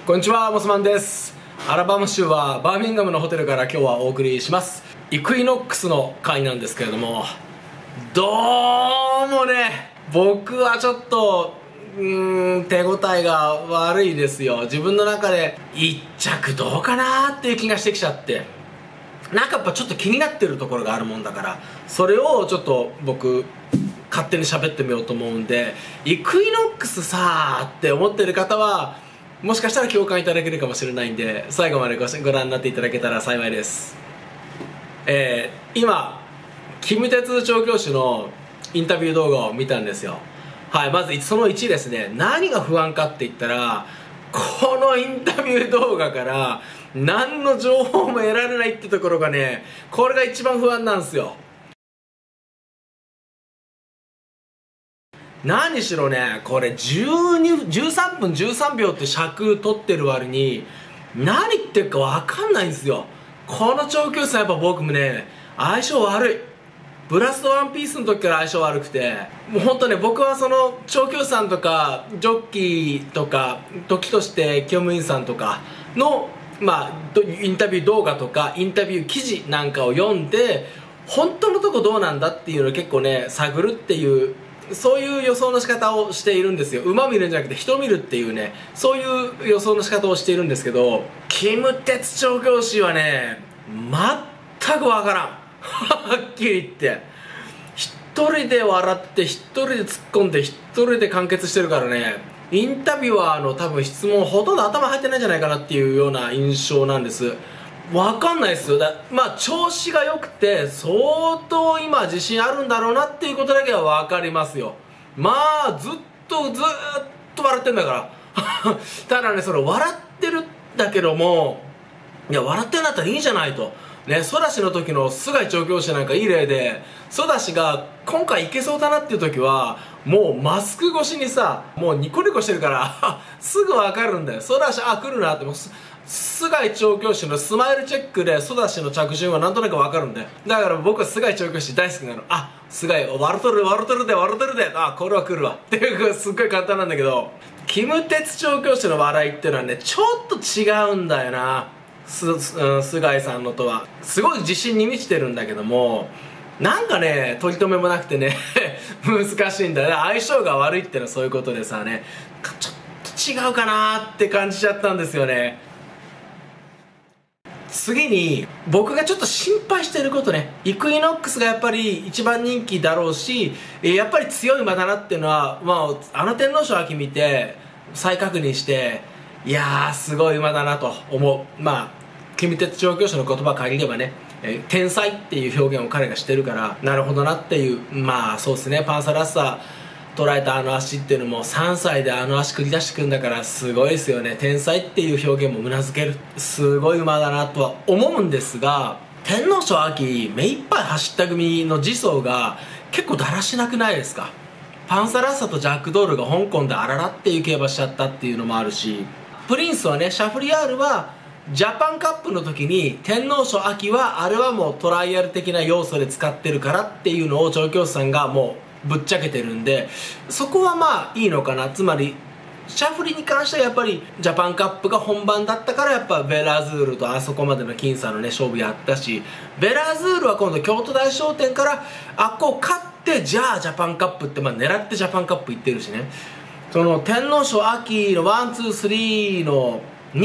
こんにちは、モスマンです。アラバマ州はバーミンガムのホテルから今日はお送りします。イクイノックスの回なんですけれども、どうもね、僕はちょっと手応えが悪いですよ。自分の中で1着どうかなっていう気がしてきちゃって、なんかやっぱちょっと気になってるところがあるもんだから、それをちょっと僕勝手に喋ってみようと思うんで、イクイノックスさーって思ってる方はもしかしたら共感いただけるかもしれないんで、最後までご覧になっていただけたら幸いです。今キム・テツ調教師のインタビュー動画を見たんですよ。はい、まずその1ですね。何が不安かって言ったら、このインタビュー動画から何の情報も得られないってところがね、これが一番不安なんですよ。何しろね、これ13分13秒って尺取ってる割に何言ってるか分かんないんですよ。この調教師さんやっぱ僕もね、相性悪い。ブラストワンピースの時から相性悪くて、もう本当ね、僕はその調教師さんとかジョッキーとか時としてキョムインさんとかのインタビュー動画とかインタビュー記事なんかを読んで、本当のとこどうなんだっていうのを結構ね探るっていう、そういう予想の仕方をしているんですよ。馬見るんじゃなくて人を見るっていうね、そういう予想の仕方をしているんですけど、キム・テツ調教師はね全くわからんはっきり言って、一人で笑って一人で突っ込んで一人で完結してるからね、インタビュアーの多分質問ほとんど頭入ってないんじゃないかなっていうような印象なんです。わかんないですよ。調子が良くて相当今自信あるんだろうなっていうことだけはわかりますよ。ずっと笑ってんだからただね、それ笑ってるんだけども、いや笑ってんだったらいいじゃないとね。ソダシの時の菅井調教師なんかいい例で、ソダシが今回いけそうだなっていう時はもうマスク越しにさ、もうニコニコしてるからすぐ分かるんだよ。ソダシ来るなって、もう菅井調教師のスマイルチェックでソダシの着順はなんとなく分かるんだよ。だから僕は菅井調教師大好きなの。菅井笑っとるでこれは来るわっていう、すっごい簡単なんだけど、キム・テツ調教師の笑いっていうのはねちょっと違うんだよな。菅井さんのとはすごい自信に満ちてるんだけども、なんかね取り留めもなくてね難しいんだよね。相性が悪いってのはそういうことでさね、ちょっと違うかなって感じちゃったんですよね。次に僕がちょっと心配していることね、イクイノックスがやっぱり一番人気だろうし、やっぱり強い馬だなっていうのは、天皇賞秋見て再確認して、いやーすごい馬だなと思う。キム・テツ調教師の言葉を借りればね、天才っていう表現を彼がしてるから、なるほどなっていう。そうですね、パンサラッサ捉えたあの足っていうのも3歳であの足繰り出してくるんだからすごいですよね。天才っていう表現もうなずける、すごい馬だなとは思うんですが、天皇賞秋目いっぱい走った組の次走が結構だらしなくないですか。パンサラッサとジャックドールが香港であららっていう競馬しちゃったっていうのもあるし、プリンスはね、シャフリヤールはジャパンカップの時に天皇賞秋はあれはもうトライアル的な要素で使ってるからっていうのを調教師さんがもうぶっちゃけてるんで、そこはいいのかな。つまりシャフリに関してはやっぱりジャパンカップが本番だったから、やっぱベラズールとあそこまでの僅差のね勝負やったし、ベラズールは今度京都大商店から勝って、じゃあジャパンカップって狙ってジャパンカップ行ってるしね。その天皇賞秋のワンツースリーの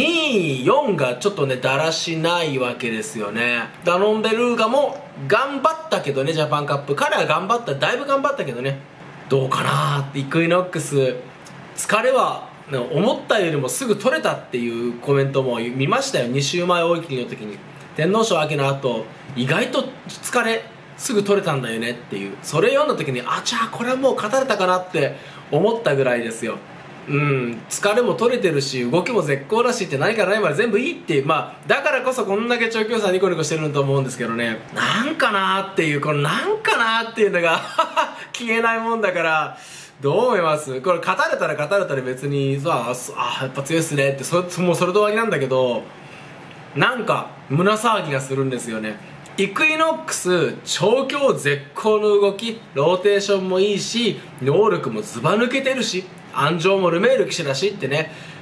2、4がちょっとねだらしないわけですよね。ダノンベルーガも頑張ったけどね、ジャパンカップ彼は頑張った、だいぶ頑張ったけどね、どうかなって。イクイノックス疲れは思ったよりもすぐ取れたっていうコメントも見ましたよ。2週前追い切りの時に天皇賞秋の後意外と疲れすぐ取れたんだよねっていう、それ読んだ時にじゃあこれはもう勝たれたかなって思ったぐらいですよ。疲れも取れてるし動きも絶好だしって何から何まで全部いいっていう、だからこそこんだけ調教師さんニコニコしてると思うんですけどね、なんかなーっていう、このなんかなーっていうのが消えないもんだから、どう思います？これ勝たれたら別にさ、やっぱ強いっすねってもうそれと終わりなんだけど、なんか胸騒ぎがするんですよね。イクイノックス調教絶好の動き、ローテーションもいいし能力もずば抜けてるし、安城もルメール騎士だしってね、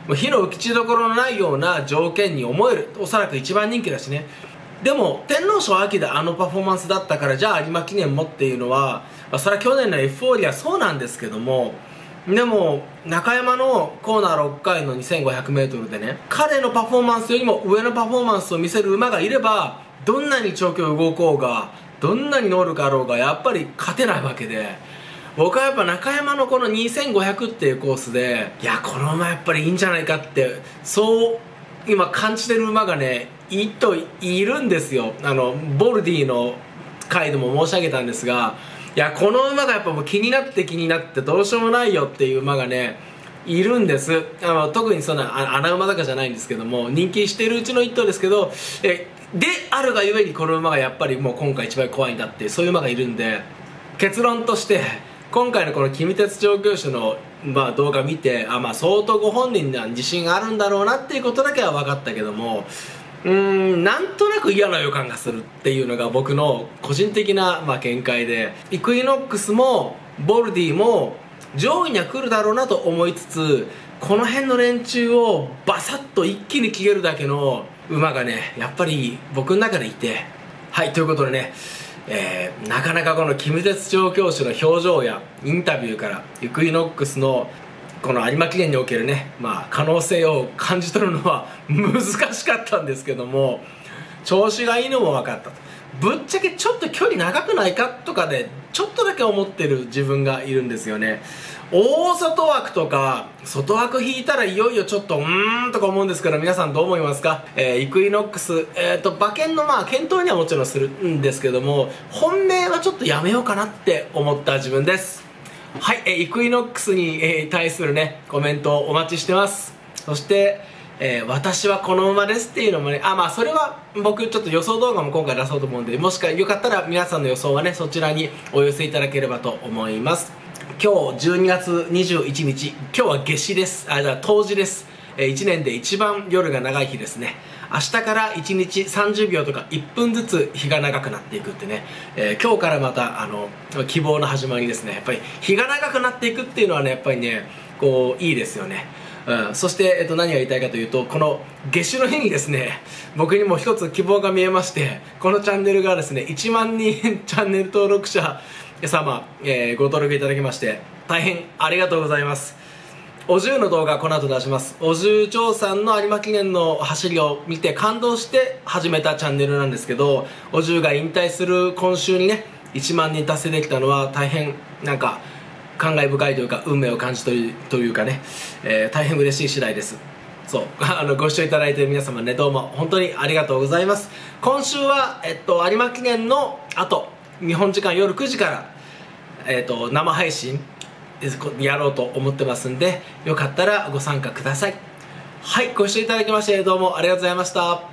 もう火の打ちどころのないような条件に思える。おそらく一番人気だしね。でも天皇賞であのパフォーマンスだったからじゃあ有馬記念もっていうのは、それは去年のエフフォーリアそうなんですけども、でも中山のコーナー6回の 2500m でね、彼のパフォーマンスよりも上のパフォーマンスを見せる馬がいれば、どんなに長距離動こうがどんなに能力あろうがやっぱり勝てないわけで、僕はやっぱ中山のこの2500っていうコースで、いやこの馬やっぱりいいんじゃないかって、そう今感じてる馬がねいるんですよ。ボルディの回でも申し上げたんですが、いやこの馬がやっぱもう気になってどうしようもないよっていう馬がねいるんです。特にそんな穴馬だかじゃないんですけども、人気しているうちの一頭ですけど、であるがゆえにこの馬がやっぱりもう今回一番怖いんだっていう、そういう馬がいるんで、結論として今回のこの君鉄調教師の、動画見て、相当ご本人には自信があるんだろうなっていうことだけは分かったけども、なんとなく嫌な予感がするっていうのが僕の個人的な、見解で、イクイノックスもボルディも上位には来るだろうなと思いつつ、この辺の連中をバサッと一気に消えるだけの馬がねやっぱり僕の中でいて、はい、ということでね、なかなかこの君鉄調教師の表情やインタビューからイクイノックスのこの有馬記念におけるね、可能性を感じ取るのは難しかったんですけども、調子がいいのも分かったと。ぶっちゃけちょっと距離長くないかとかでちょっとだけ思ってる自分がいるんですよね。大外枠とか外枠引いたらいよいよちょっととか思うんですけど、皆さんどう思いますか？イクイノックス、馬券の検討にはもちろんするんですけども、本命はちょっとやめようかなって思った自分です。はい、イクイノックスに、対するねコメントをお待ちしてます。そして私はこの馬ですっていうのもね、それは僕ちょっと予想動画も今回出そうと思うんで、もしよかったら皆さんの予想はねそちらにお寄せいただければと思います。今日12月21日、今日は夏至です。冬至です。1年で一番夜が長い日ですね。明日から1日30秒とか1分ずつ日が長くなっていくってね、今日からまた希望の始まりですね。やっぱり日が長くなっていくっていうのはねやっぱりねこういいですよね。そして、何が言いたいかというと、この夏至の日にですね僕にも一つ希望が見えまして、このチャンネルがですね1万人チャンネル登録者様、ご登録いただきまして大変ありがとうございます。お重の動画この後出します。お重長さんの有馬記念の走りを見て感動して始めたチャンネルなんですけど、お重が引退する今週にね1万人達成できたのは大変なんか感慨深いというか運命を感じというかね、大変嬉しい次第です。そうご視聴いただいている皆様ね、どうも本当にありがとうございます。今週は、有馬記念の後日本時間夜9時から、生配信やろうと思ってますんで、よかったらご参加ください。はい、ご視聴いただきましてどうもありがとうございました。